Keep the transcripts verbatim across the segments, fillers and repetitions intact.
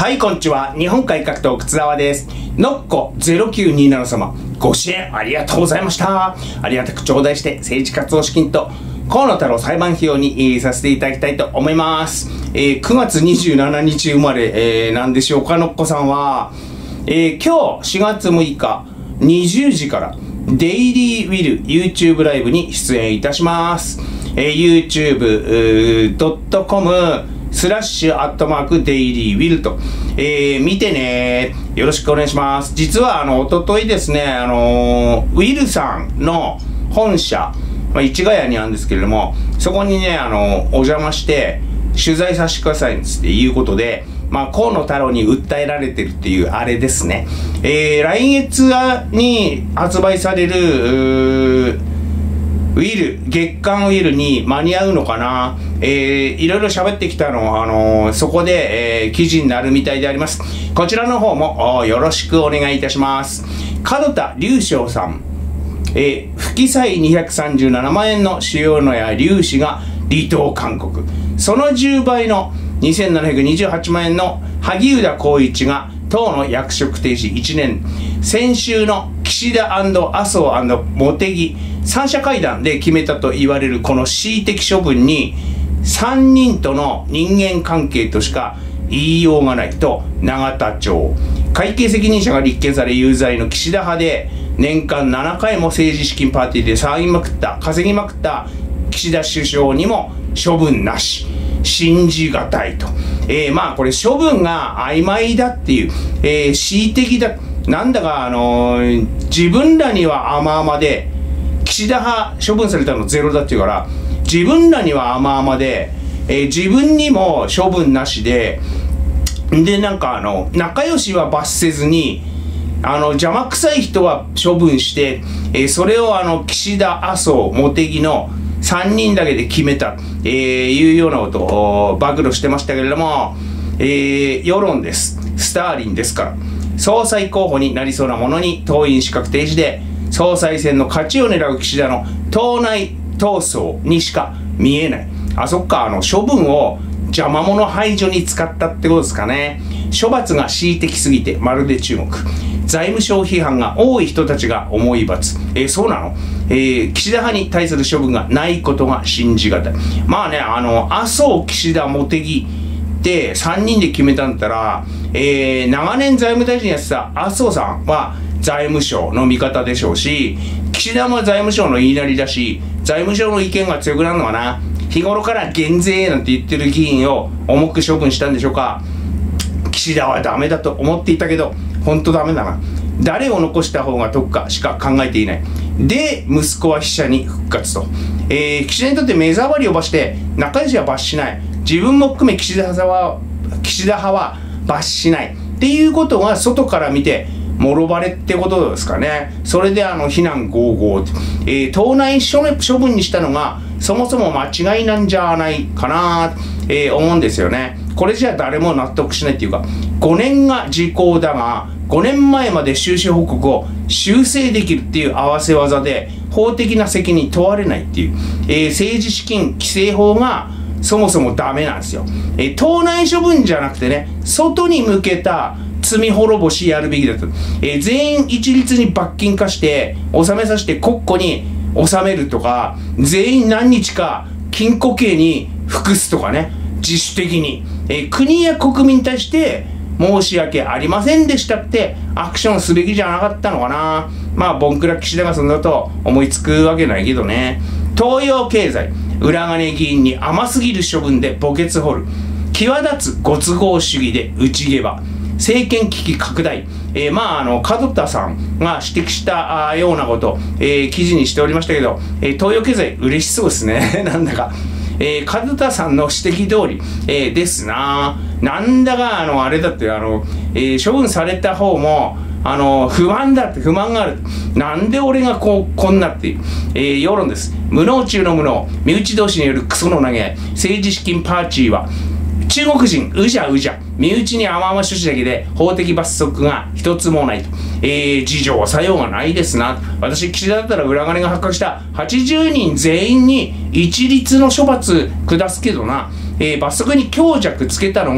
はい、こんにちは。日本改革党靴沢です。のっこゼロきゅうにーなな様、ご支援ありがとうございました。ありがたく頂戴して政治活動資金と河野太郎裁判費用に、えー、させていただきたいと思います。えー、くがつにじゅうしちにち生まれ、えー、なんでしょうか、のっこさんは、えー、今日しがつむいかにじゅうじからデイリーウィル YouTube ライブに出演いたします。えー、ユーチューブドットコム スラッシュアットマークデイリーウィルと、えー、見てね。よろしくお願いします。実はあの、おとといですね、あのー、ウィルさんの本社、まあ、市ヶ谷にあるんですけれども、そこにね、あのー、お邪魔して、取材させてくださいっていうことで、まあ、河野太郎に訴えられてるっていうあれですね。えー、来月に発売される、ウィル、月刊ウィルに間に合うのかな。えー、いろいろ喋ってきたの、あのー、そこで、えー、記事になるみたいであります。こちらの方もよろしくお願いいたします。門田隆翔さん、えー、不記載にひゃくさんじゅうななまんえんの塩野谷隆氏が離党勧告。そのじゅうばいのにせんななひゃくにじゅうはちまんえんの萩生田光一が党の役職停止いちねん。先週の岸田&麻生&茂木三者会談で決めたと言われるこの恣意的処分にさんにんとの人間関係としか言いようがないと永田町。会計責任者が立件され有罪の岸田派で年間ななかいも政治資金パーティーで騒ぎまくった稼ぎまくった岸田首相にも処分なし。信じがたいと。えー、まあこれ処分が曖昧だっていう、えー、恣意的だ。なんだかあのー、自分らには甘々で、岸田派処分されたのゼロだっていうから、自分らには甘々で、えー、自分にも処分なしで、でなんかあの、仲良しは罰せずに、あの、邪魔くさい人は処分して、えー、それをあの、岸田、麻生、茂木のさんにんだけで決めた、えー、いうようなことを暴露してましたけれども、えー、世論です。スターリンですから。総裁候補になりそうなものに党員資格停止で、総裁選の勝ちを狙う岸田の党内闘争にしか見えない。あ、そっか、あの、処分を邪魔者排除に使ったってことですかね。処罰が恣意的すぎて、まるで中国。財務省批判が多い人たちが重い罰。えー、そうなの？えー、岸田派に対する処分がないことが信じがたい。まあね、あの、麻生、岸田、茂木でさんにんで決めたんだったら、えー、長年財務大臣やってた麻生さんは財務省の味方でしょうし、岸田も財務省の言いなりだし、財務省の意見が強くなるのかな。日頃から減税なんて言ってる議員を重く処分したんでしょうか。岸田はダメだと思っていたけど、本当ダメだな。誰を残した方が得かしか考えていない。で、息子は秘書に復活と。えー、岸田にとって目障りを罰して、仲良しは罰しない。自分も含め岸田派は、岸田派は罰しない。っていうことが外から見て、もろバレってことですかね。それであの、非難合々。えー、党内処分にしたのが、そもそも間違いなんじゃないかな、えー、思うんですよね。これじゃ誰も納得しないっていうか、ごねんが時効だが、ごねんまえまで収支報告を修正できるっていう合わせ技で、法的な責任問われないっていう、えー、政治資金規正法がそもそもダメなんですよ。えー、党内処分じゃなくてね、外に向けた罪滅ぼしやるべきだと。えー、全員一律に罰金化して、納めさせて国庫に納めるとか、全員何日か禁錮刑に服すとかね、自主的に。えー、国や国民に対して、申し訳ありませんでしたってアクションすべきじゃなかったのかな。まあ、ボンクラ岸田がそんなと思いつくわけないけどね。東洋経済、裏金議員に甘すぎる処分で墓穴掘る。際立つご都合主義で内毛場。政権危機拡大。えー、まあ、あの、門田さんが指摘したあようなこと、えー、記事にしておりましたけど、えー、東洋経済嬉しそうですね。なんだか。えー、門田さんの指摘通り、えー、ですな。なんだか、あの、あれだって、あの、えー、処分された方も、あの、不安だって、不満がある。なんで俺がこう、こんなっていう、えー、世論です。無能中の無能、身内同士によるクソの投げ合い、政治資金パーティーは、中国人、うじゃうじゃ、身内に甘々処置だけで法的罰則が一つもないと。えー、事情は作用がないですな。私、岸田だったら裏金が発覚したはちじゅうにん全員に一律の処罰下すけどな、えー、罰則に強弱つけたのが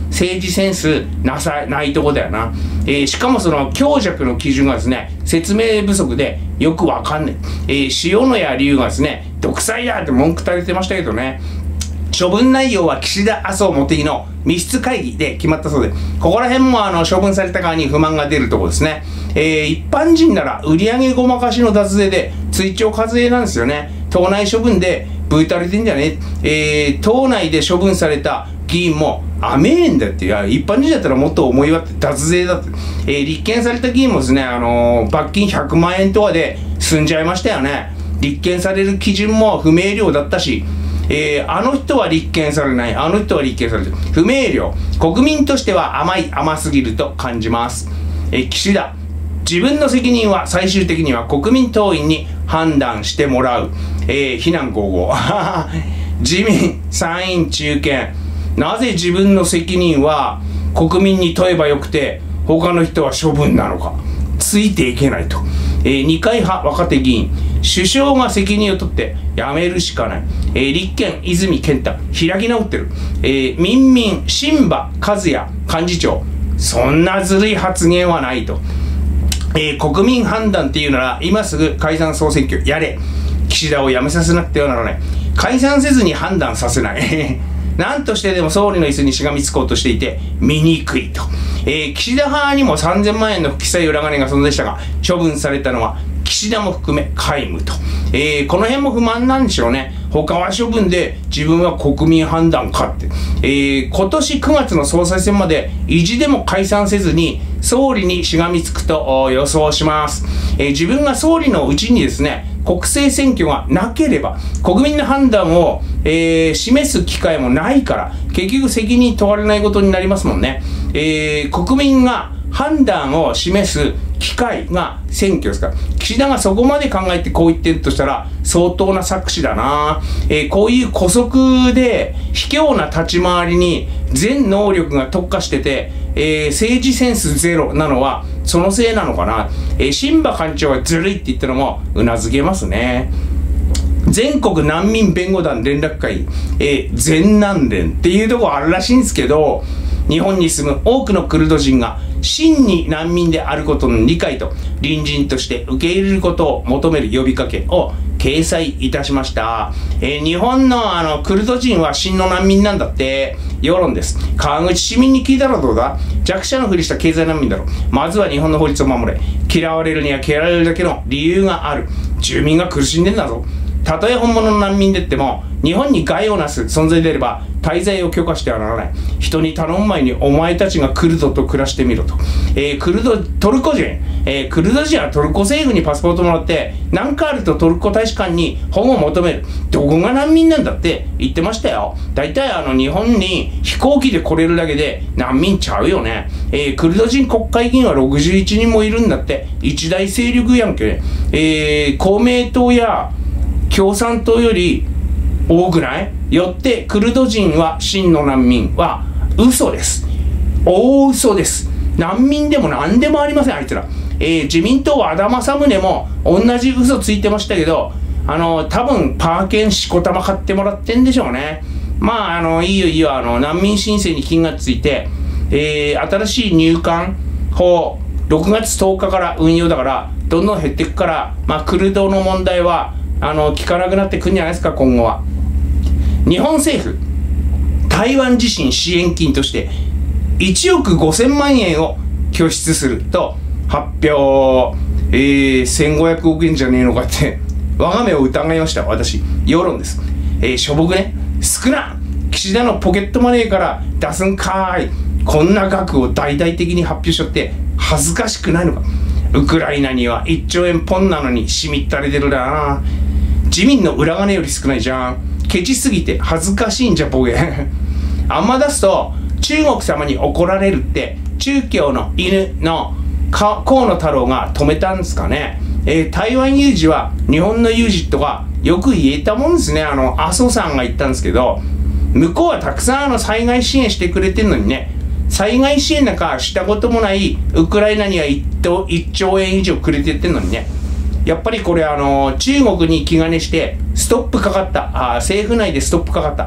政治センスなさないとこだよな。えー、しかもその強弱の基準がですね、説明不足でよくわかんない。えー、塩谷龍がですね、独裁だって文句垂れてましたけどね、処分内容は岸田、麻生、茂木の密室会議で決まったそうで、ここら辺もあの処分された側に不満が出るところですね。えー、一般人なら売上ごまかしの脱税で追徴課税なんですよね。党内処分でぶいたれてんじゃねえ。えー、党内で処分された議員も甘えんだって。いや、一般人だったらもっと思い割って脱税だって。えー、立件された議員もですね、あのー、罰金ひゃくまんえんとかで済んじゃいましたよね。立件される基準も不明瞭だったし、えー、あの人は立件されない、あの人は立件される。不明瞭。国民としては甘い、甘すぎると感じます。えー、岸田。自分の責任は最終的には国民党員に判断してもらう。えー、非難合々。自民、参院中堅。なぜ自分の責任は国民に問えばよくて、他の人は処分なのか。ついていけないと。えー、二階派若手議員。首相が責任を取って辞めるしかない。えー、立憲、泉健太、開き直ってる。えー、民民、新馬和也幹事長。そんなずるい発言はないと。えー、国民判断っていうなら、今すぐ解散総選挙やれ。岸田を辞めさせなくてはならない。解散せずに判断させない。何としてでも総理の椅子にしがみつこうとしていて、醜いと。えー、岸田派にもさんぜんまんえんの不記載裏金が存在したが、処分されたのは岸田も含め皆無と。えー、この辺も不満なんでしょうね。他は処分で自分は国民判断かって。えー、今年くがつの総裁選まで意地でも解散せずに総理にしがみつくと予想します。えー、自分が総理のうちにですね、国政選挙がなければ国民の判断を、えー、示す機会もないから結局責任問われないことになりますもんね。えー、国民が判断を示す機会が選挙ですから、岸田がそこまで考えてこう言ってるとしたら相当な策士だな。えー、こういう姑息で卑怯な立ち回りに全能力が特化してて、えー、政治センスゼロなのはそのせいなのかな。えー、新馬館長がずるいって言ったのもうなずけますね。全国難民弁護団連絡会、えー、全難連っていうところあるらしいんですけど、日本に住む多くのクルド人が真に難民であることの理解と隣人として受け入れることを求める呼びかけを掲載いたしました。えー、日本のあのクルド人は真の難民なんだって世論です。川口市民に聞いたらどうだ。弱者のふりした経済難民だろう。まずは日本の法律を守れ。嫌われるには嫌われるだけの理由がある。住民が苦しんでんだぞ。たとえ本物の難民でっても日本に害をなす存在であれば滞在を許可してはならない。人に頼む前にお前たちがクルドと暮らしてみろと。えー、クルド、トルコ人、えー、クルド人はトルコ政府にパスポートもらって何かあるとトルコ大使館に保護を求める。どこが難民なんだって言ってましたよ。大体あの日本に飛行機で来れるだけで難民ちゃうよね。えー、クルド人国会議員はろくじゅういちにんもいるんだって。一大勢力やんけ。えー、公明党や共産党より多くない？よってクルド人は真の難民は嘘です。大嘘です。難民でも何でもありません、あいつら。えー、自民党和田政宗も同じ嘘ついてましたけど、あの多分パーケンしこたま買ってもらってんでしょうね。まああのいいよいいよ、あの難民申請に金がついて、えー、新しい入管法ろくがつとおかから運用だからどんどん減っていくから、まあクルドの問題はあの聞かなくなってくるんじゃないですか、今後は。日本政府台湾地震支援金としていちおくごせんまんえんを拠出すると発表。えー、せんごひゃくおくえんじゃねえのかって我が目を疑いました、私。世論です。えー、しょぼくね、少な、岸田のポケットマネーから出すんかーい。こんな額を大々的に発表しよって恥ずかしくないのか。ウクライナにはいっちょうえんポンなのにしみったれてるな。自民の裏金より少ないじゃん。ケチすぎて恥ずかしいんじゃボケ。あんま出すと中国様に怒られるって中共の犬の河野太郎が止めたんですかね。えー、台湾有事は日本の有事とかよく言えたもんですね。あの麻生さんが言ったんですけど、向こうはたくさんあの災害支援してくれてるのにね、災害支援なんかしたこともないウクライナにはいっちょうえん以上くれてってんのにね。やっぱりこれあの中国に気兼ねしてストップかかった、あ政府内でストップかかった。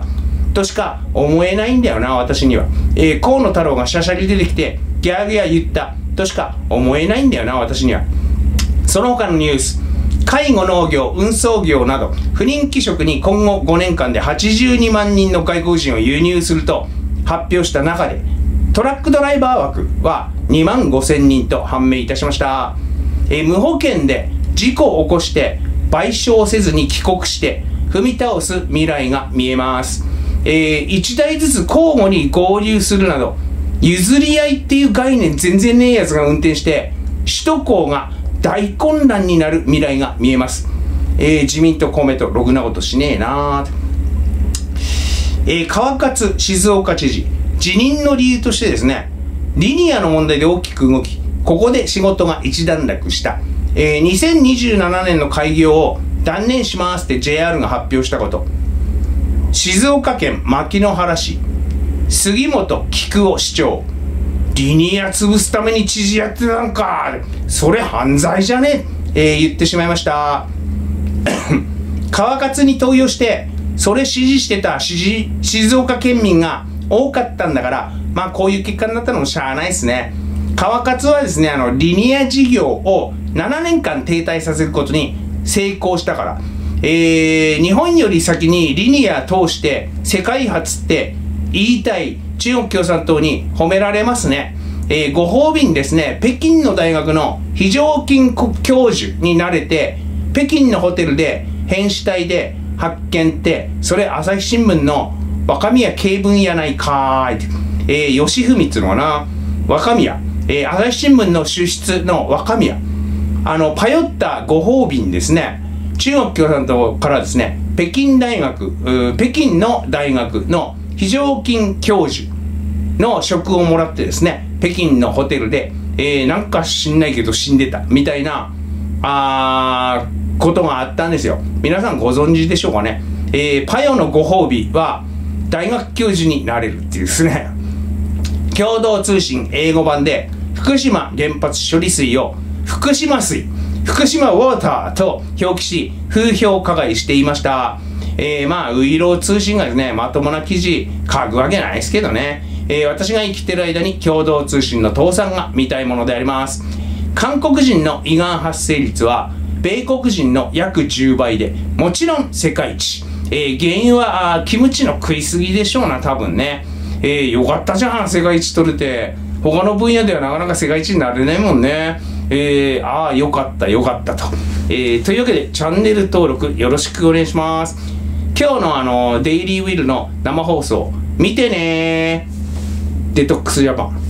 としか思えないんだよな、私には。えー、河野太郎がしゃしゃり出てきて、ギャーギャー言ったとしか思えないんだよな、私には。その他のニュース、介護、農業、運送業など、不人気職に今後ごねんかんではちじゅうにまんにんの外国人を輸入すると発表した中で、トラックドライバー枠はにまんごせんにんと判明いたしました。えー、無保険で事故を起こして賠償せずに帰国して踏み倒す未来が見えます。えー、いちだいずつ交互に合流するなど、譲り合いっていう概念全然ねえやつが運転して首都高が大混乱になる未来が見えます。えー、自民党公明党ろくなことしねえなー。えー、川勝静岡知事、辞任の理由としてですね、リニアの問題で大きく動き、ここで仕事が一段落した。えー、にせんにじゅうななねんの開業を断念しますって ジェイアール が発表したこと。静岡県牧之原市、杉本菊夫市長、リニア潰すために知事やってたんか、それ犯罪じゃねえ、えー、言ってしまいました。川勝に投与してそれ支持してた静岡県民が多かったんだから、まあこういう結果になったのもしゃあないですね。川勝はですね、あのリニア事業をななねんかん停滞させることに成功したから、えー、日本より先にリニア通して世界初って言いたい中国共産党に褒められますね。えー、ご褒美にですね、北京の大学の非常勤教授になれて、北京のホテルで変死体で発見って、それ朝日新聞の若宮慶文やないかーいって、えー、吉文っつうのかな、若宮、えー、朝日新聞の主筆の若宮、あのパヨったご褒美にですね、中国共産党からですね、北京大学、北京の大学の非常勤教授の職をもらってですね、北京のホテルで、えー、なんか知んないけど死んでたみたいなあーことがあったんですよ。皆さんご存知でしょうかね。えー、パヨのご褒美は大学教授になれるっていうですね、共同通信英語版で福島原発処理水を福島水、福島ウォーターと表記し風評加害していました。えー、まあウイロー通信がですね、まともな記事書くわけないですけどね、えー、私が生きてる間に共同通信の倒産が見たいものであります。韓国人の胃がん発生率は米国人の約じゅうばいで、もちろん世界一。えー、原因はあキムチの食いすぎでしょうな、多分ね。えー、よかったじゃん、世界一取れて。他の分野ではなかなか世界一になれないもんね。えー、ああ、よかった、よかったと。えー、というわけで、チャンネル登録よろしくお願いします。今日のあの、デイリーウィルの生放送、見てねー。デトックスジャパン。